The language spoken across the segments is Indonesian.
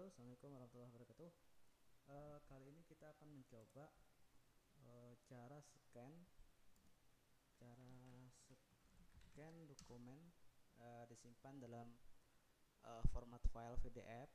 Halo, assalamualaikum warahmatullahi wabarakatuh. Kali ini kita akan mencoba cara scan dokumen disimpan dalam format file PDF.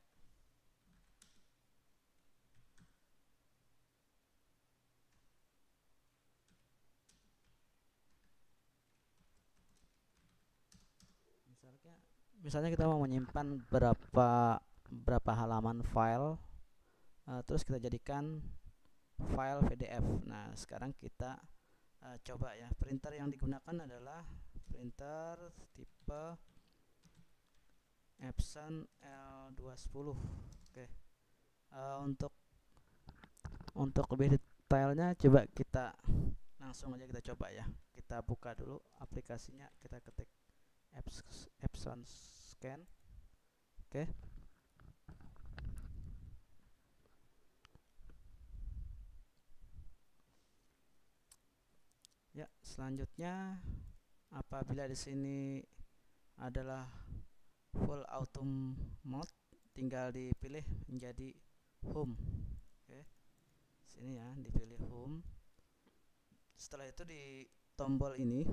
Misalnya kita mau menyimpan berapa halaman file, terus kita jadikan file PDF. Nah, sekarang kita coba ya. Printer yang digunakan adalah printer tipe epson l210. Oke. Untuk lebih detailnya, coba kita langsung aja kita coba ya. Kita buka dulu aplikasinya, kita ketik epson scan. Oke. Ya, selanjutnya apabila di sini adalah full auto mode, tinggal dipilih menjadi home. Oke. Sini ya, dipilih home. Setelah itu di tombol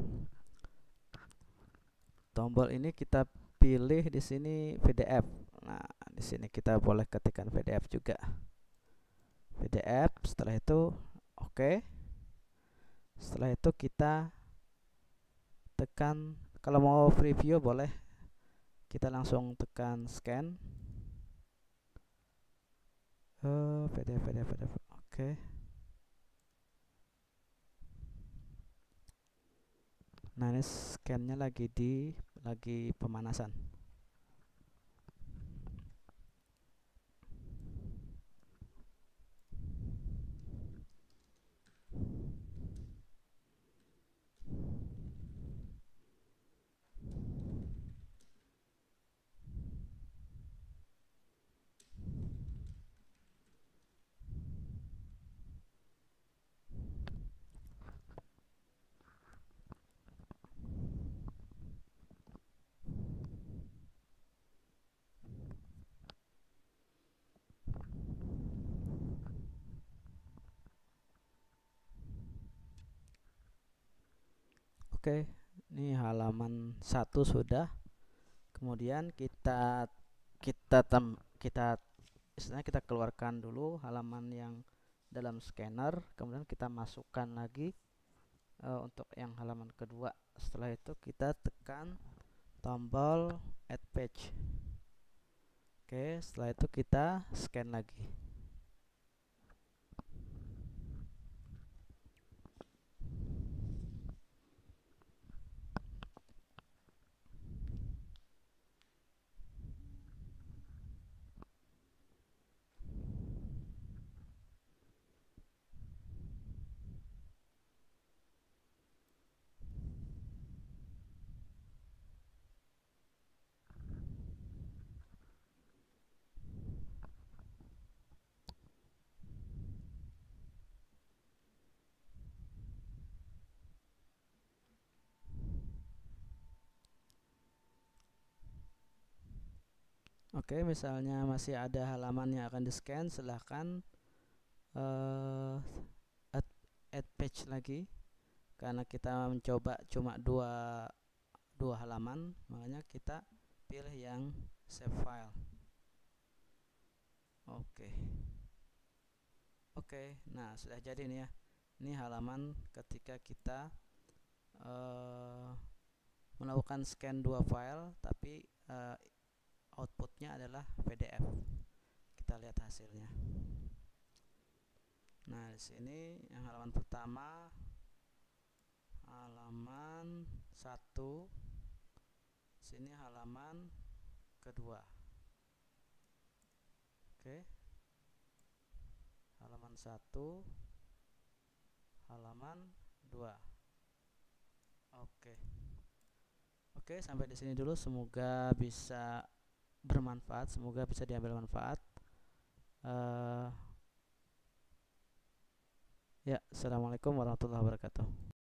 ini kita pilih di sini PDF. Nah, di sini kita boleh ketikkan PDF juga. PDF, setelah itu oke. Setelah itu kita tekan, kalau mau preview boleh kita langsung tekan scan. PDF. Oke. Nah, ini scan-nya lagi pemanasan. Oke, ini halaman 1 sudah. Kemudian kita istilahnya kita keluarkan dulu halaman yang dalam scanner, kemudian kita masukkan lagi untuk yang halaman kedua. Setelah itu kita tekan tombol add page. Oke, setelah itu kita scan lagi. Oke, misalnya masih ada halaman yang akan di-scan, silahkan add page lagi. Karena kita mencoba cuma dua halaman, makanya kita pilih yang save file. Oke, nah sudah jadi nih ya. Ini halaman ketika kita melakukan scan dua file, tapi outputnya adalah PDF. Kita lihat hasilnya. Nah, di sini yang halaman pertama, halaman 1, sini halaman kedua. Oke. Halaman 1, halaman 2. Oke, sampai di sini dulu. Semoga bisa bermanfaat, semoga bisa diambil manfaat. Ya, assalamualaikum warahmatullahi wabarakatuh.